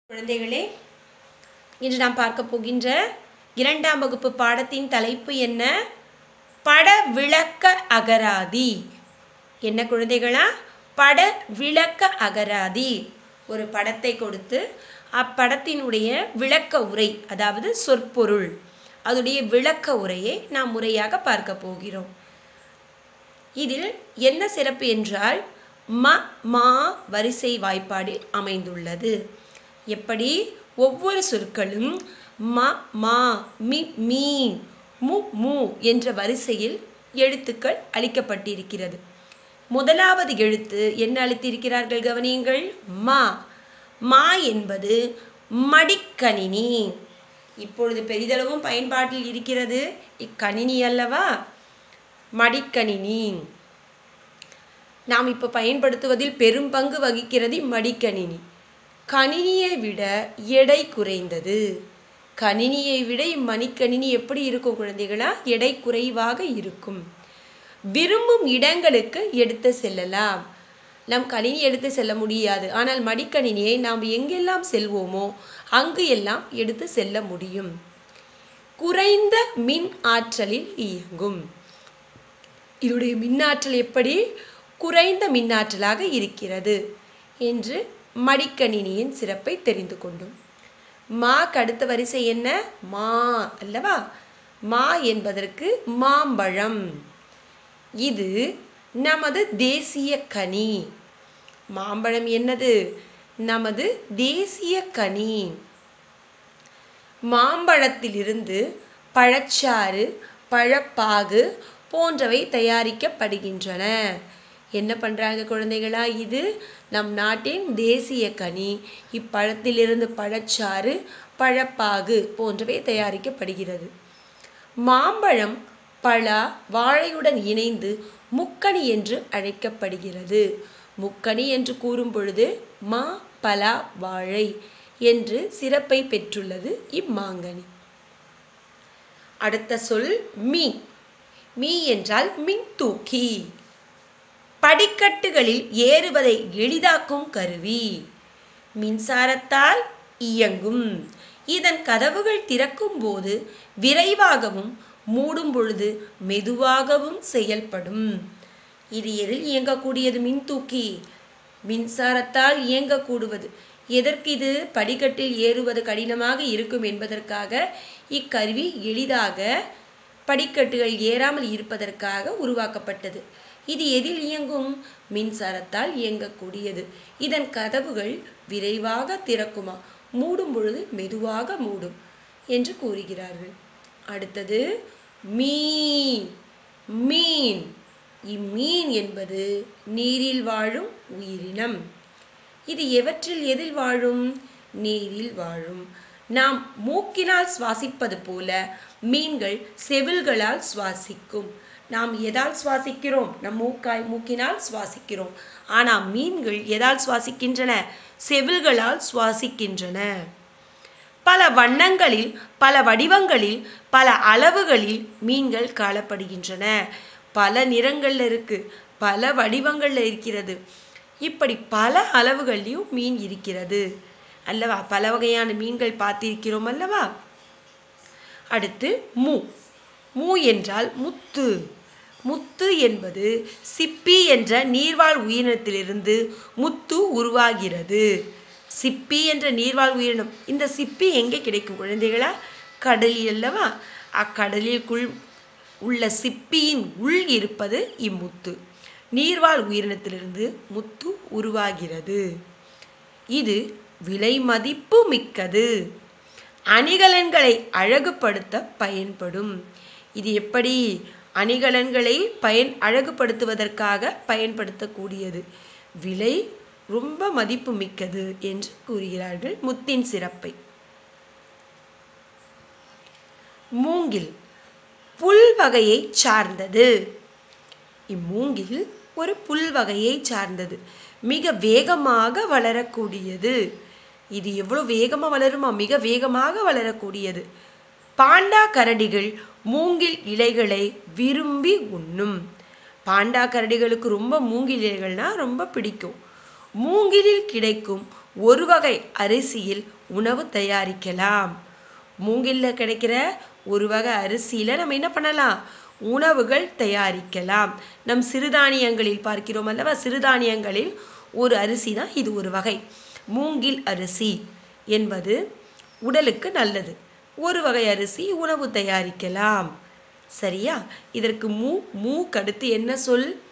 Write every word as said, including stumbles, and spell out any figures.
குழந்தைகளே, இன்று நாம் பார்க்க போகின்ற இரண்டாம் வகுப்பு பாடத்தின் தலைப்பு என்ன? பட விளக்க அகராதி. என்ன குழந்தைகளா? பட விளக்க அகராதி. ஒரு படத்தை கொடுத்து அப்படத்தினுடைய விளக்க உரை, அதாவது சொற்பொருள், அதனுடைய விளக்க உரையை நாம் முறையாக பார்க்க போகிறோம். இதில் என்ன சிறப்பு என்றால் ம மா வரிசை வாய்ப்பாடில் அமைந்துள்ளது. எப்படி ஒவ்வொரு சொற்களும் ம மா மி மீ மு மு என்ற வரிசையில் எழுத்துக்கள் அளிக்கப்பட்டிருக்கிறது. முதலாவது எழுத்து என்ன அளித்திருக்கிறார்கள் கவனியுங்கள். மா. மா என்பது மடிக்கணினி. இப்பொழுது பெரிதளவும் பயன்பாட்டில் இருக்கிறது இக்கணினி அல்லவா? மடிக்கணினி. நாம் இப்போ பயன்படுத்துவதில் பெரும் பங்கு வகிக்கிறது மடிக்கணினி. கணினியை விட எடை குறைந்தது. கணினியை விட மடிக்கணினி எப்படி இருக்கும் குழந்தைகளா? எடை குறைவாக இருக்கும். விரும்பும் இடங்களுக்கு எடுத்து செல்லலாம். நம் கணினி எடுத்து செல்ல முடியாது, ஆனால் மடிக்கணினியை நாம் எங்கெல்லாம் செல்வோமோ அங்கு எல்லாம் எடுத்து செல்ல முடியும். குறைந்த மின் ஆற்றலில் இயங்கும். இதனுடைய மின்னாற்றல் எப்படி? குறைந்த மின்னாற்றலாக இருக்கிறது என்று மடிக்கணினியின் சிறப்பை தெரிந்து கொண்டோம். மாக்கு அடுத்த வரிசை என்ன? மா அல்லவா? மா என்பதற்கு மாம்பழம். இது நமது தேசிய கனி. மாம்பழம் என்னது? நமது தேசிய கனி. மாம்பழத்திலிருந்து பழச்சாறு, பழப்பாகு போன்றவை தயாரிக்கப்படுகின்றன. என்ன பண்ணுறாங்க குழந்தைகளா? இது நம் நாட்டின் தேசிய கனி. இப்பழத்திலிருந்து பழச்சாறு, பழப்பாகு போன்றவை தயாரிக்கப்படுகிறது. மாம்பழம் பலா வாழையுடன் இணைந்து முக்கணி என்று அழைக்கப்படுகிறது. முக்கணி என்று கூறும் பொழுது மா பலா வாழை என்று சிறப்பை பெற்றுள்ளது இம்மாங்கனி. அடுத்த சொல் மீ. மீ என்றால் மின்தூக்கி. படிக்கட்டுகளில் ஏறுவதை எளிதாக்கும் கருவி. மின்சாரத்தால் இயங்கும். இதன் கதவுகள் திறக்கும் போது விரைவாகவும் மூடும் பொழுது மெதுவாகவும் செயல்படும். இது எதில் இயங்கக்கூடியது? மின்தூக்கி. மின்சாரத்தால் இயங்கக்கூடுவது. எதற்கு இது? படிக்கட்டில் ஏறுவது கடினமாக இருக்கும் என்பதற்காக இக்கருவி எளிதாக படிக்கட்டுகள் ஏறாமல் இருப்பதற்காக உருவாக்கப்பட்டது. இது எதில் இயங்கும்? மின்சாரத்தால் இயங்கக்கூடியது. இதன் கதவுகள் விரைவாக திறக்குமா, மூடும் பொழுது மெதுவாக மூடும் என்று கூறுகிறார்கள். அடுத்தது மீன். மீன். இம்மீன் என்பது நீரில் வாழும் உயிரினம். இது எவற்றில் எதில் வாழும்? நீரில் வாழும். நாம் மூக்கினால் சுவாசிப்பது போல மீன்கள் செவில்களால் சுவாசிக்கும். நாம் எதால் சுவாசிக்கிறோம்? நம் மூக்காய் மூக்கினால் சுவாசிக்கிறோம். ஆனால் மீன்கள் எதால் சுவாசிக்கின்றன? செவில்களால் சுவாசிக்கின்றன. பல வண்ணங்களில், பல வடிவங்களில், பல அளவுகளில் மீன்கள் காணப்படுகின்றன. பல நிறங்கள்ல இருக்கு, பல வடிவங்கள்ல இருக்கிறது. இப்படி பல அளவுகளிலும் மீன் இருக்கிறது அல்லவா? பல வகையான மீன்கள் பார்த்திருக்கிறோம் அல்லவா? அடுத்து மூ. மூ என்றால் முத்து. முத்து என்பது சிப்பி என்ற நீர்வாழ் உயிரினத்திலிருந்து முத்து உருவாகிறது. சிப்பி என்ற நீர்வாழ் உயிரினம். இந்த சிப்பி எங்கே கிடைக்கும் குழந்தைகளா? கடலில் அல்லவா? அக்கடலிற்குள் உள்ள சிப்பியின் உள் இருப்பது இம்முத்து. நீர்வாழ் உயிரினத்திலிருந்து முத்து உருவாகிறது. இது விலை மதிப்பு மிக்கது. அணிகலன்களை அழகுபடுத்த பயன்படும். இது எப்படி? அணிகலன்களை பயன் அழகுபடுத்துவதற்காக பயன்படுத்தக்கூடியது. விலை ரொம்ப மதிப்பு மிக்கது என்று கூறுகிறார்கள் முத்தின் சிறப்பை. மூங்கில் புல் வகையை சார்ந்தது. இம்மூங்கில் ஒரு புல் வகையை சார்ந்தது. மிக வேகமாக வளரக்கூடியது. இது எவ்வளவு வேகமாக வளருமா? மிக வேகமாக வளரக்கூடியது. பாண்டா கரடிகள் மூங்கில் இலைகளை விரும்பி உண்ணும். பாண்டா கரடிகளுக்கு ரொம்ப மூங்கில் இலைகள்னா ரொம்ப பிடிக்கும். மூங்கிலில் கிடைக்கும் ஒரு வகை அரிசியில் உணவு தயாரிக்கலாம். மூங்கில்ல கிடைக்கிற ஒரு வகை அரிசியில் நம்ம என்ன பண்ணலாம்? உணவுகள் தயாரிக்கலாம். நம் சிறுதானியங்களில் பார்க்கிறோம் அல்லவா? சிறுதானியங்களில் ஒரு அரிசி தான் இது ஒரு வகை. மூங்கில் அரிசி என்பது உடலுக்கு நல்லது. ஒரு வகை அரிசி உணவு தயாரிக்கலாம். சரியா? இதற்கு மூ மூ கடுத்து என்ன சொல்?